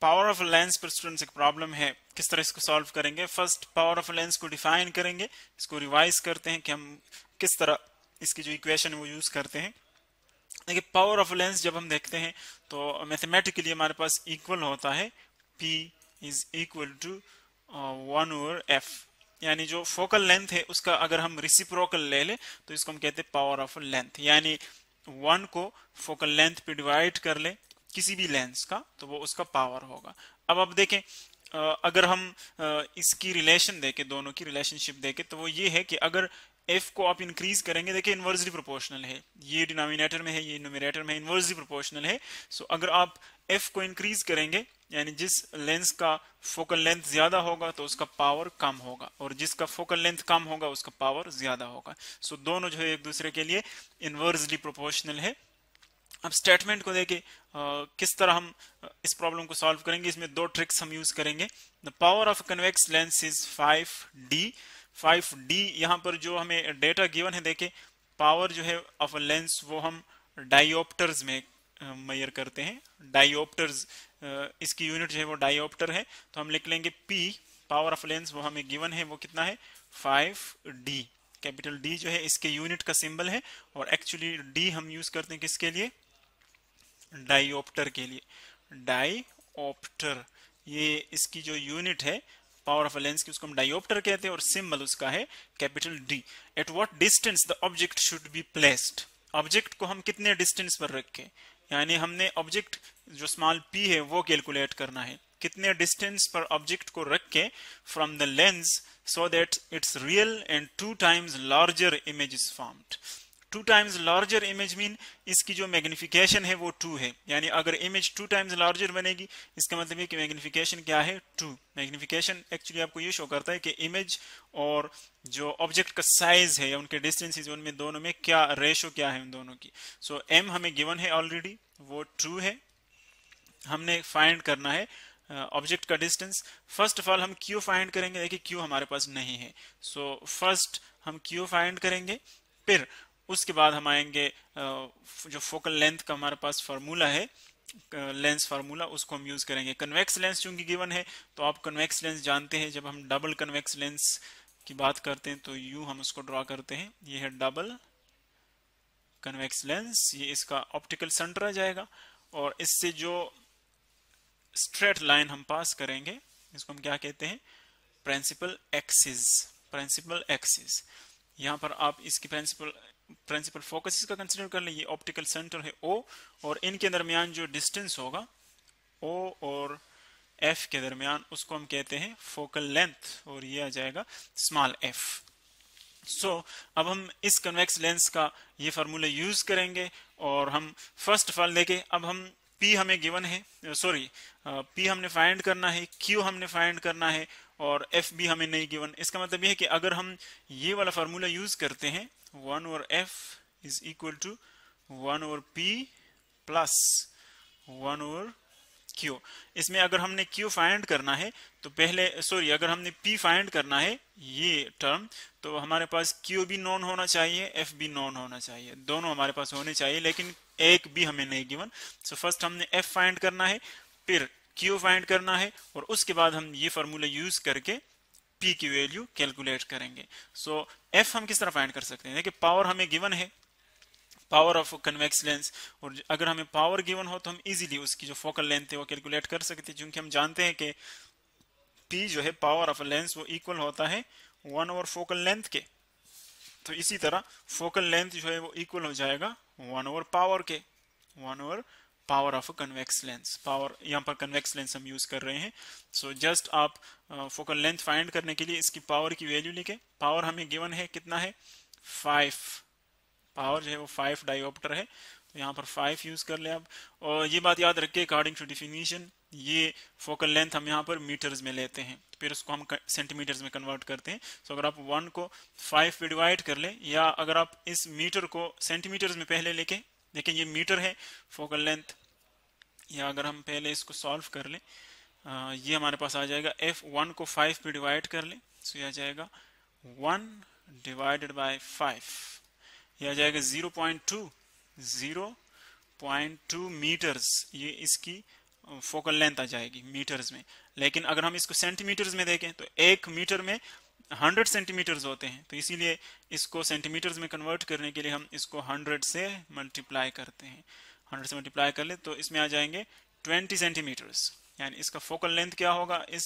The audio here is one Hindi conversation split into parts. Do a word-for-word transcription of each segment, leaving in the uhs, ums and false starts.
पावर ऑफ लेंस पर स्टूडेंट्स एक प्रॉब्लम है, किस तरह इसको सॉल्व करेंगे। फर्स्ट पावर ऑफ लेंस को डिफाइन करेंगे, इसको रिवाइज करते हैं कि हम किस तरह इसकी जो इक्वेशन है वो यूज करते हैं। देखिए पावर ऑफ लेंस जब हम देखते हैं तो मैथमेटिकली हमारे पास इक्वल होता है P is equal to one over F, यानी जो फोकल लेंथ है उसका अगर हम रिसिप्रोकल ले ले तो इसको हम कहते हैं पावर ऑफ लेंथ, यानी वन को फोकल लेंथ पे डिवाइड कर ले किसी भी लेंस का तो वो उसका पावर होगा। अब अब देखें अगर हम इसकी रिलेशन देखें, दोनों की रिलेशनशिप देखें तो वो ये है कि अगर f को आप इंक्रीज करेंगे, देखिए इनवर्सली प्रोपोर्शनल है, ये डिनोमिनेटर में है ये न्यूमरेटर में इनवर्सली प्रोपोर्शनल है। सो अगर आप f को इंक्रीज करेंगे यानी जिस लेंस का फोकल लेंथ ज्यादा होगा तो उसका पावर कम होगा, और जिसका फोकल लेंथ कम होगा उसका पावर ज्यादा होगा। सो दोनों जो है एक दूसरे के लिए इनवर्सली प्रोपोर्शनल है। अब स्टेटमेंट को देखे किस तरह हम इस प्रॉब्लम को सॉल्व करेंगे, इसमें दो ट्रिक्स हम यूज करेंगे। The power of convex lens is five D. Five D यहाँ पर जो हमें डेटा गिवन है, देखे पावर जो है ऑफ अ लेंस वो हम डायोप्टर्स में मेजर करते हैं। डायोप्टर्स इसकी यूनिट जो है वो डायोप्टर है, तो हम लिख लेंगे P पावर ऑफ लेंस वो हमें गिवन है वो कितना है फाइव डी। कैपिटल D जो है इसके यूनिट का सिंबल है, और एक्चुअली D हम यूज करते हैं किसके लिए, डायोप्टर के लिए। डायोप्टर ये इसकी जो यूनिट है पावर ऑफ लेंस की उसको हम डायोप्टर कहते हैं, और सिंबल उसका है capital D। At what distance the object should be placed, object को हम कितने डिस्टेंस पर रखें, यानी हमने ऑब्जेक्ट जो स्मॉल p है वो कैलकुलेट करना है, कितने डिस्टेंस पर ऑब्जेक्ट को रख के from the lens so that it's real and two times larger image is formed. Two times larger image mean इसकी जो मैग्निफिकेशन है वो टू है, यानी अगर इमेज टू टाइम्स लार्जर बनेगी इसका मतलब है कि मैग्निफिकेशन क्या है टू। मैग्निफिकेशन एक्चुअली आपको ये शो करता है कि इमेज और जो ऑब्जेक्ट का साइज है या उनके डिस्टेंसेस उनमें दोनों में क्या रेशो क्या है उन दोनों की। सो so, m हमें गिवन है ऑलरेडी वो टू है, हमने फाइंड करना है ऑब्जेक्ट uh, का डिस्टेंस। फर्स्ट ऑफ ऑल हम q फाइंड करेंगे, देखिए q हमारे पास नहीं है, सो so, फर्स्ट हम q फाइंड करेंगे, फिर उसके बाद हम आएंगे जो फोकल लेंथ का हमारे पास फार्मूला है लेंस फार्मूला, उसको हम यूज करेंगे। कन्वेक्स लेंस चूंकि गिवन है तो आप कन्वेक्स लेंस जानते हैं, जब हम डबल कन्वेक्स लेंस की बात करते हैं तो यू हम उसको ड्रॉ करते हैं, ये है डबल कन्वेक्स लेंस, ये इसका ऑप्टिकल सेंटर आ जाएगा, और इससे जो स्ट्रेट लाइन हम पास करेंगे इसको हम क्या कहते हैं प्रिंसिपल एक्सिस। प्रिंसिपल एक्सिस यहाँ पर आप इसकी प्रिंसिपल प्रिंसिपल फोकस का कंसीडर कर लें, ये ऑप्टिकल सेंटर है O, और इनके दरमियान जो डिस्टेंस होगा O और F के दरमियान उसको हम कहते हैं फोकल लेंथ, और ये आ जाएगा स्मॉल f। सो so, अब हम इस कन्वेक्स लेंस का ये फार्मूला यूज करेंगे, और हम फर्स्ट ऑफ ऑल देखें अब हम P हमें गिवन है, सॉरी P हमने फाइंड करना है, Q हमने फाइंड करना है, और F भी हमें नहीं गिवन। इसका मतलब यह है कि अगर हम ये वाला फार्मूला यूज करते हैं one over F is equal to one over P plus one over Q, इसमें अगर हमने Q फाइंड करना है तो पहले सॉरी अगर हमने P फाइंड करना है ये टर्म, तो हमारे पास Q भी नॉन होना चाहिए F भी नॉन होना चाहिए, दोनों हमारे पास होने चाहिए, लेकिन एक भी हमें नहीं गिवन। सो फर्स्ट हमने F फाइंड करना है, फिर Q फाइंड करना है, और उसके बाद हम ये फार्मूला यूज करके P की वैल्यू कैलकुलेट करेंगे। सो so, F हम किस तरह फाइंड कर सकते हैं, देखिए पावर हमें गिवन है पावर ऑफ कन्वेक्स लेंस, और अगर हमें पावर गिवन हो तो हम इजीली उसकी जो फोकल लेंथ है वो कैलकुलेट कर सकते हैं, क्योंकि हम जानते हैं कि P जो है पावर ऑफ लेंस वो इक्वल होता है वन ओवर फोकल लेंथ के। तो इसी तरह फोकल लेंथ जो है वो इक्वल हो जाएगा वन ओवर पावर के, one over power of convex lens. Power यहाँ पर कन्वेक्स लेंस हम यूज कर रहे हैं। सो so, जस्ट आप फोकल लेंथ फाइंड करने के लिए इसकी पावर की वैल्यू लिखे। पावर हमें गिवन है कितना है फाइव, पावर जो है वो फाइव डायोप्टर है, तो यहाँ पर फाइव यूज कर ले आप। और ये बात याद रखिए अकॉर्डिंग टू डिफिनीशन ये फोकल लेंथ हम यहाँ पर मीटर्स में लेते हैं, फिर उसको हम सेंटीमीटर्स में कन्वर्ट करते हैं। सो so, अगर आप वन को फाइव पे डिवाइड कर ले, या अगर आप इस मीटर को सेंटीमीटर्स में पहले लेके, लेकिन ये मीटर है फोकल लेंथ, या अगर हम पहले इसको सॉल्व कर लें, आ, ये हमारे पास आ जाएगा एफ वन को फाइव पे डिवाइड कर लें, सो ये आ जाएगा वन डिवाइडेड बाय फाइव, ये आ जाएगा zero point two, zero point two metres, ये इसकी फोकल लेंथ आ जाएगी मीटर्स में। लेकिन अगर हम इसको सेंटीमीटर्स में देखें तो एक मीटर में हंड्रेड सेंटीमीटर्स होते हैं, तो इसीलिए इसको सेंटीमीटर्स में कन्वर्ट करने के लिए हम इसको हंड्रेड से मल्टीप्लाई करते हैं। हंड्रेड से मल्टीप्लाई कर ले तो इसमें आ जाएंगे ट्वेंटी सेंटीमीटर्स, यानी इसका फोकल लेंथ क्या होगा इस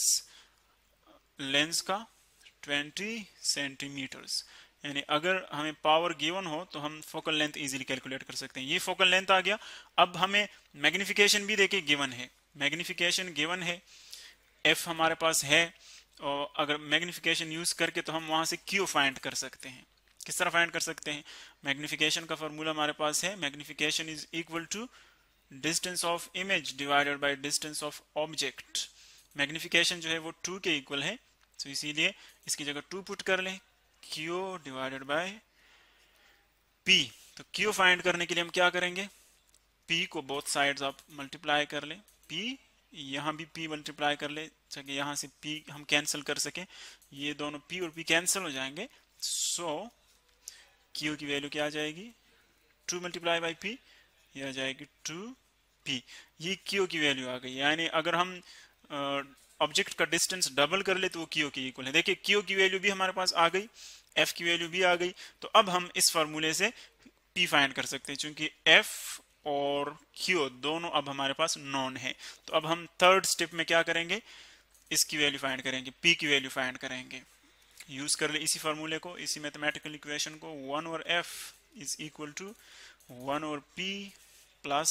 लेंस का, ट्वेंटी सेंटीमीटर्स। यानी अगर हमें पावर गिवन हो तो हम फोकल लेंथ इजीली कैलकुलेट कर सकते हैं। ये फोकल लेंथ आ गया। अब हमें मैग्निफिकेशन भी देखिए गिवन है, मैग्निफिकेशन गिवन है, एफ हमारे पास है, और अगर मैग्निफिकेशन यूज करके तो हम वहां से क्यू फाइंड कर सकते हैं। किस तरह फाइंड कर सकते हैं? मैग्निफिकेशन का फॉर्मूला हमारे पास है, magnification is equal to distance of image divided by distance of object. Magnification जो है वो टू के इक्वल है, तो इसीलिए इसकी जगह टू पुट कर लें, क्यू डिवाइडेड बाय पी। तो क्यू फाइंड करने के लिए हम क्या करेंगे, पी को बोथ साइड्स आप मल्टीप्लाई कर लें, पी यहाँ भी p मल्टीप्लाई कर ले ताकि यहाँ से p हम कैंसिल कर सकें, ये दोनों p और p कैंसिल हो जाएंगे। सो q की वैल्यू क्या आ जाएगी, टू मल्टीप्लाई बाई p, ये आ जाएगी टू p। ये q की वैल्यू आ गई। यानी अगर हम ऑब्जेक्ट का डिस्टेंस डबल कर ले तो वो q की इक्वल है। देखिए q की वैल्यू भी हमारे पास आ गई, f की वैल्यू भी आ गई। तो अब हम इस फार्मूले से p फाइंड कर सकते हैं, चूंकि f और Q दोनों अब हमारे पास नॉन है। तो अब हम थर्ड स्टेप में क्या करेंगे, इसकी वैल्यू फाइंड करेंगे, P की वैल्यू फाइंड करेंगे। यूज कर ले इसी फार्मूले को, इसी मैथमेटिकल इक्वेशन को, one over F is equal to one over P plus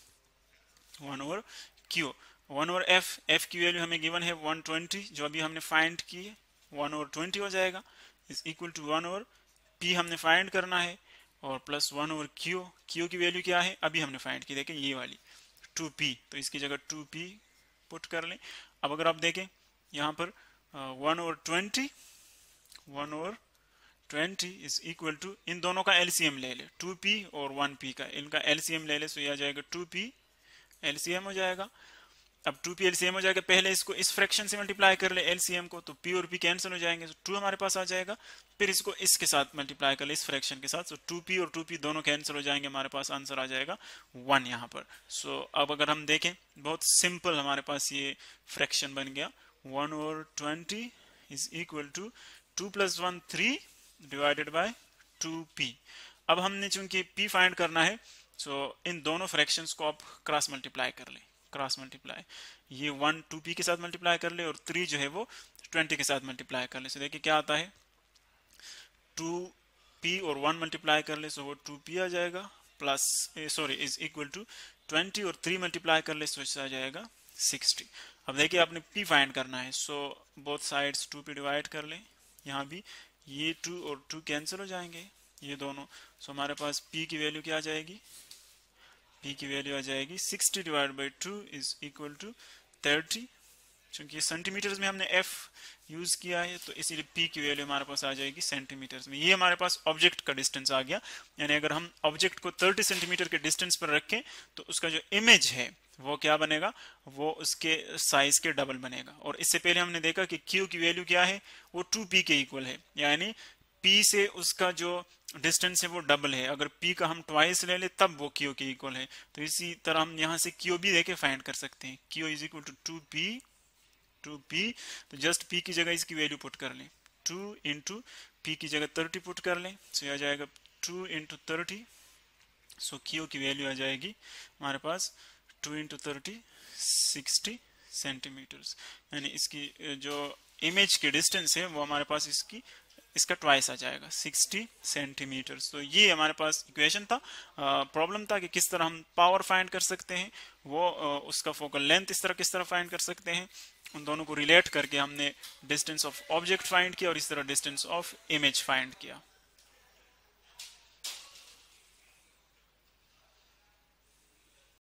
one over Q। One over F, F की वैल्यू हमें गिवन है वन ट्वेंटी, जो अभी हमने फाइंड की है, वन ओवर ट्वेंटी हो जाएगा, is equal to one over P हमने फाइंड करना है, और plus one over q. Q की वैल्यू क्या है, अभी हमने फाइंड की, देखें ये वाली टू पी, तो इसकी जगह टू पी पुट कर लें। अब अगर आप देखें यहाँ पर one over twenty, one over twenty is equal to, इन दोनों का एलसीएम ले ले, टू पी और वन पी का, इनका एलसीएम ले ले, तो यह आ जाएगा टू पी, एलसीएम हो जाएगा। अब टू पी एलसीएम हो जाएगा, पहले इसको इस फ्रैक्शन से मल्टीप्लाई कर ले एलसीएम को, तो p और p कैंसिल हो जाएंगे, तो टू हमारे पास आ जाएगा। फिर इसको इसके साथ मल्टीप्लाई कर ले, इस फ्रैक्शन के साथ, तो टू पी और टू पी दोनों कैंसिल हो जाएंगे, हमारे पास आंसर आ जाएगा वन यहाँ पर। सो so, अब अगर हम देखें, बहुत सिंपल हमारे पास ये फ्रैक्शन बन गया, one over twenty is equal to two plus one three divided by two p. अब हमने चूंकि p फाइंड करना है, सो so, इन दोनों फ्रैक्शंस को आप क्रॉस मल्टीप्लाई कर ले, क्रॉस मल्टीप्लाई, ये वन टू पी के साथ मल्टीप्लाई कर ले, और थ्री जो है वो ट्वेंटी के साथ मल्टीप्लाई कर ले। सो देखिए क्या आता है, टू पी और वन मल्टीप्लाई कर ले, सो वो टू पी आ जाएगा, plus sorry is equal to twenty, और थ्री मल्टीप्लाई कर ले, सो इससे आ जाएगा सिक्सटी। अब देखिए आपने p फाइंड करना है, so both sides two p divide कर ले, यहाँ भी ये टू और टू कैंसिल हो जाएंगे, ये दोनों। सो हमारे पास p की वैल्यू क्या आ जाएगी, p की वैल्यू आ जाएगी sixty divide by two is equal to thirty. क्योंकि सेंटीमीटर्स में हमने f यूज किया है, तो इसीलिए p की वैल्यू हमारे पास आ जाएगी सेंटीमीटर्स में। ये हमारे पास ऑब्जेक्ट का डिस्टेंस आ गया। यानी अगर हम ऑब्जेक्ट को थर्टी सेंटीमीटर के डिस्टेंस पर रखें तो उसका जो इमेज है वो क्या बनेगा, वो उसके साइज के डबल बनेगा। और इससे पहले हमने देखा कि q की वैल्यू क्या है, वो टू पी के इक्वल है, यानी p से उसका जो डिस्टेंस है वो डबल है। अगर p का हम ट्वाइस ले ले तब वो q के इक्वल है। तो इसी तरह हम यहाँ से q भी देके फाइंड कर सकते हैं, q is equal to two p, two p. तो जस्ट p की जगह इसकी वैल्यू पुट कर लें, टू इंटू पी की जगह थर्टी पुट कर लें, सो यह आ जाएगा two into thirty. So q की वैल्यू आ जाएगी हमारे पास two into thirty sixty centimetres. यानी इसकी जो इमेज की डिस्टेंस है वो हमारे पास इसकी इसका ट्वाइस आ जाएगा, सिक्सटी सेंटीमीटर्स। तो ये हमारे पास इक्वेशन था, प्रॉब्लम था कि किस तरह हम पावर फाइंड कर सकते हैं, वो आ, उसका फोकल लेंथ इस तरह किस तरह फाइंड कर सकते हैं। उन दोनों को रिलेट करके हमने डिस्टेंस ऑफ ऑब्जेक्ट फाइंड किया और इस तरह डिस्टेंस ऑफ इमेज फाइंड किया।